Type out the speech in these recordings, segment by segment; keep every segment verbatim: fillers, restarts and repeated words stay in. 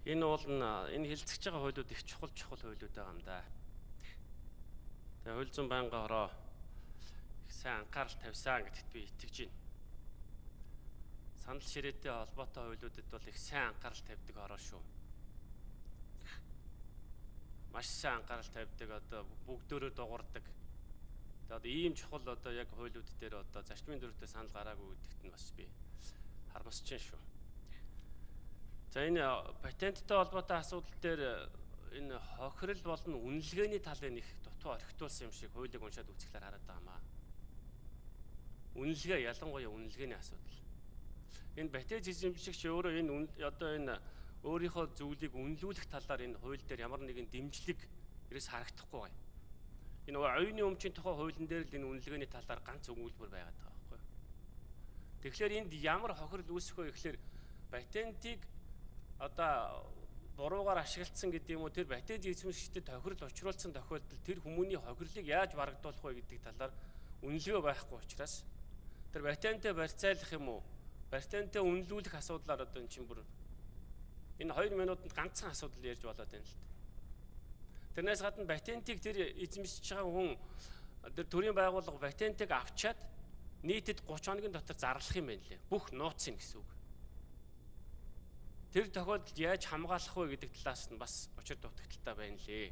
Энэ уул нь энэ хилцэж байгаа хуулиуд их чухал чухал хуулиуд байгаа юм да. Тэгээ хууль зүйн байнгын хороо их сайн анхаарал тавьсан гэдэгт би итгэж байна. Санал ширээтэй холбоотой хуулиудад бол их сайн анхаарал тавьдаг хороо шүү. Маш сайн анхаарал тавьдаг, одоо бүгдөө дуурдаг. Тэгээ одоо ийм чухал одоо яг хуулиуд дээр одоо зарчмын дүртэй санал гараагүй гэдэгт нь бас би харамсаж байна шүү. За энэ патенттай холбоотой асуудал дээр энэ хохирол болон үнэлгээний талын их дутуу орхитуулсан юм шиг хуулийг уншаад үзэхлээр хараад байгаа маа. Үнэлгээ ялангуяа үнэлгээний асуудал. Энэ патент эзэмшигч өөрөө энэ одоо энэ өөрийнхөө зүйлийг үнэлүүлэх талаар энэ хууль дээр ямар нэгэн дэмжлэг ерөөс харагдахгүй байна. Энэ оюуны өмчийн тухай хуулийн дээр л энэ үнэлгээний талаар ганц өгүүлбэр байгаад байгаа байхгүй. Тэгэхээр энд ямар хохирол үүсэх вэ гэхээр патентийг одоо буруугаар ашигласан гэдэг юм уу, тэр патент эзэмшигчдэд тохирол учруулсан тохиолдолд тэр хүмүүний хохирлыг яаж барагдуулах вэ гэдэг талаар үнэлгээ байхгүй учраас тэр патентээ барьцаалах юм уу, патентээ үнэлүүлэх асуудлаар одоо эн чинь бүр энэ хоёр минутанд ганцхан асуудал ярьж болоод байна л дээ. Тэрнээс гадна патентийг тэр эзэмшиж байгаа хүн тэр төрийн байгууллага патентийг авчаад нийтэд гурван хоногийн дотор зарлах юм байна лээ. Бүх нууцын гэсэн үг. Тэр тохиолдолд яаж хамгаалах вэ гэдэг талаас нь бас учир дутагдaltaй байна лээ.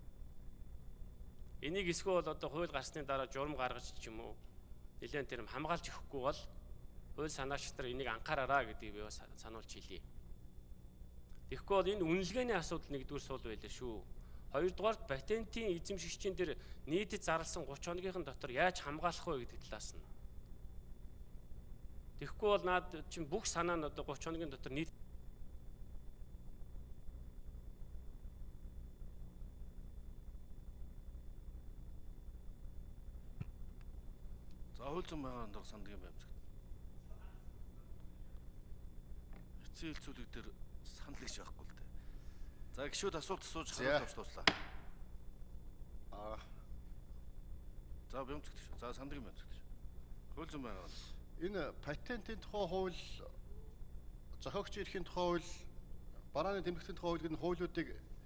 Энийг эсвэл одоо хууль гарсны дараа журам гаргаж ч юм уу нэлээд тэр хамгаалж өгөхгүй бол хууль санаагч нар энийг анхаараараа гэдгийг би бас сануулж хэлье. Тэгэхгүй бол энэ үнэлгээний асуудал нэгдүгээр суул байлаа шүү. Хоёрдугаарт патентийн эзэмшигчийн тэр нийтэд зарласан гурван хоногийн дотор яаж хамгаалах вэ гэдэг талаас нь. Тэгэхгүй бол наад чинь бүх санаа нь одоо гурван хоногийн дотор нийт За хууль зүйн байнгын дор сандгийн баймцагт. Эцсийн хэлцүүлэг дээр санал гэж байхгүй л дээ. За гişүүд асуулт асууж хариулт авч дуслаа. Аа. За баймцагт шүү. За сандгийн баймцагт шүү. Хууль зүйн байнгын. Энэ патентын тухай хууль, зохиогчийн эрхийн тухай хууль, барааны тэмдэгтийн тухай хууль гэдэг хуулиудыг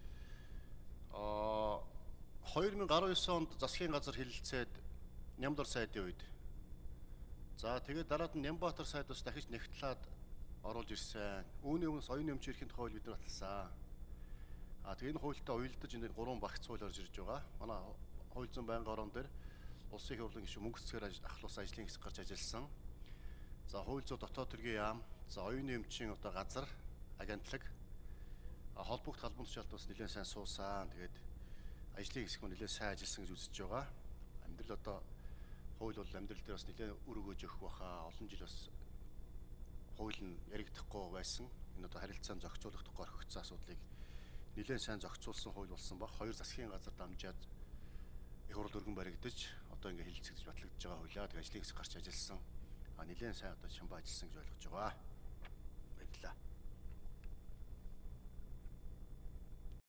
аа две тысячи десять онд засгийн газар хэлэлцээд Нямдар сайдын үед. За тэгээд дараад нь Нямбатар сайдаас дахиж нэгтлээд оруулж ирсэн. Үүний өмнөөс оюуны өмчийн эрхийн тухай хууль бид нар баталсан. А тэгээд энэ хуультай уялдаж энэ гурван багц хууль орж ирж байгаа. Манай хууль зүйн байнгын орон дээр улсын их хурлын гишүүн мөнгө цэцгээр ахлуулсан ажлын хэсэг гарч ажилласан. За хууль зүйн дотоод төргийн яам, за оюуны өмчийн одоо газар, агентлаг, холбогд халбан тушаалд бас нэлээд сайн суусан. Тэгээд ажлын хэсэг нь нэлээд сайн ажилласан гэж үзэж байгаа. Амьдрал одоо хууль бол амьдрал дээр бас нэлээд үр өгөөж өгөх баха. Олон жил бас хууль нь яригдахгүй байсан. Энэ одоо харилцааны зохицуулах тухай орхигдсон асуудлыг нэлээд сайн зохицуулсан хууль болсон баг. Хоёр засгийн газар дамжаад их хурл өргөн баригдаж одоо ингээ хэлэлцэгдэж батлагдж байгаа хуулиа. Тэгээд ажлын хэсэг гарч ажилласан. А нэлээд сайн одоо чамбаа ажилласан гэж ойлгож байгаа. Баярлалаа.